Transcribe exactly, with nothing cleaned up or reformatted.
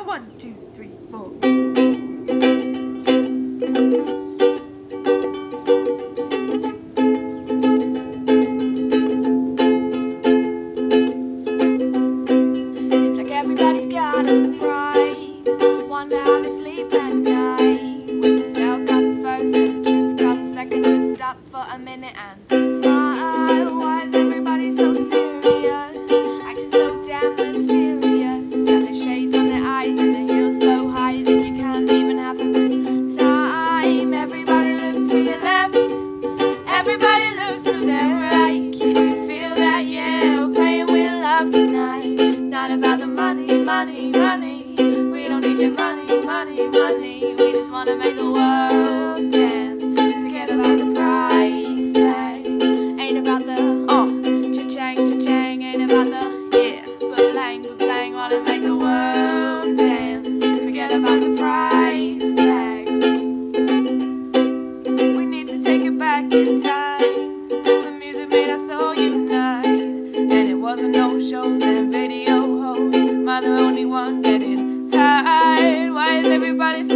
A one, two, three, four. Seems like everybody's got a price. Wonder how they sleep at night. When the sale comes first and the truth comes second, just stop for a minute and smile. Why is everybody so serious? Acting so damn mysterious. Got the shades on their eyes and the heels so high that you can't even have a good time. Everybody look to your left, everybody look to their right. Can you feel that? Yeah, we're playing with love tonight. Not about the money, money, money. We don't need your money, money, money. We just wanna make the world dance. Forget about the price tag. Ain't about the uh, cha-chang, cha-chang. Ain't about the yeah, but blang, but blang. Wanna make the world dance. Forget about the price tag. We need to take it back in time. The music made us all unite, and it wasn't no shows and video hoes. Am I the only one getting tired? Why is everybody so